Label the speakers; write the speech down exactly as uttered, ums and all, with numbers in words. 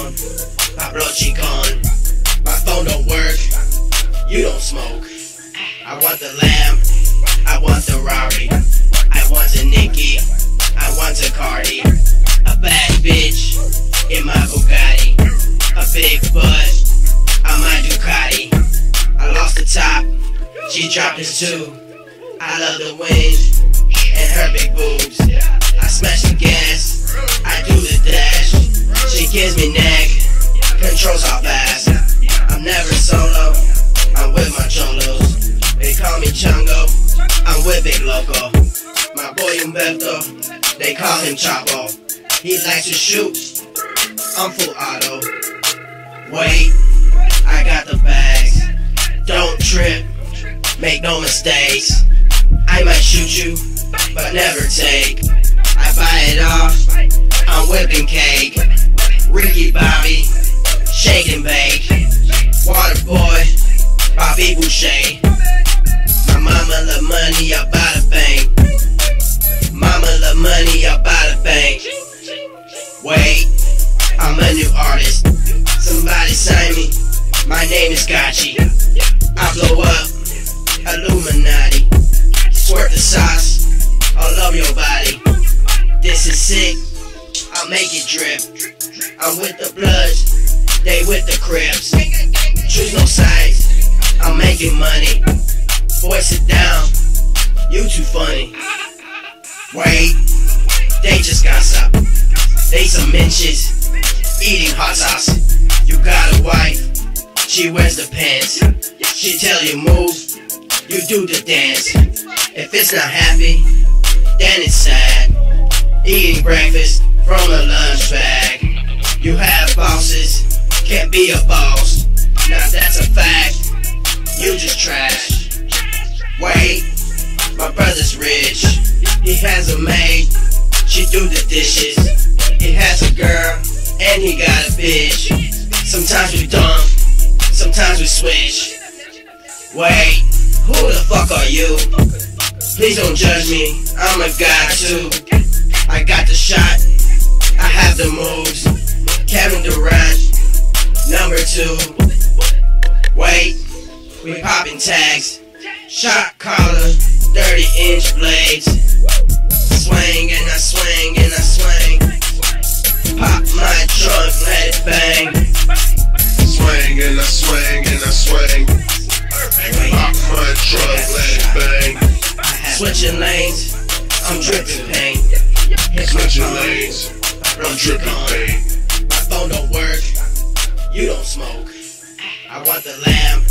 Speaker 1: on, Pablo Chicon. My phone don't work, you don't smoke. I want the lamb, I want the Rari, I want a Nicki, I want a Cardi. A bad bitch in my Bugatti, a big butt on my Ducati. I lost the top, she dropped it too. I love the wind and her big boobs. I smash the gas, I do the dash. She gives me neck, controls how fast. I'm never solo, I'm with my cholos. They call me Chongo, I'm with Big Loco. My boy Umberto, they call him Chapo. He likes to shoot, I'm full auto. Wait, I got the bags. Don't trip, make no mistakes. I might shoot you, but never take. I buy it off, I'm whipping cake. Ricky Bobby, shake and bake. Water boy, Bobby Boucher. My mama love money, I buy the bank. Mama love money, I buy the bank. Wait, I'm a new artist. Somebody sign me. My name is Gachi. I blow up, Illuminati. Squirt the sauce all over your body. This is sick, I'll make it drip. I'm with the Bloods, they with the Crips. Choose no sides, I'm making money. Boy, sit down, you too funny. Wait, they just gossip. They some inches, eating hot sauce. You got a wife, she wears the pants. She tell you move, you do the dance. If it's not happy, then it's sad. Eating breakfast from a lunch bag. You have bosses, can't be a boss. Now that's a fact, you just trash. Wait, my brother's rich. He has a maid, she do the dishes. He has a girl, and he got a bitch. Sometimes we dump, sometimes we switch. Wait, who the fuck are you? Please don't judge me, I'm a guy too. I got the shot, I have the moves. Kevin Durant, number two. Wait, we popping tags. Shot collar, thirty inch blades. Swing and I swing and I swing. Pop my trunk, let it bang.
Speaker 2: Swing and I swing and I swing. Pop my trunk, let it bang.
Speaker 1: Switching lanes, I'm dripping pain.
Speaker 2: Switching lanes, I'm dripping pain.
Speaker 1: My phone don't work, you don't smoke. I want the lamb,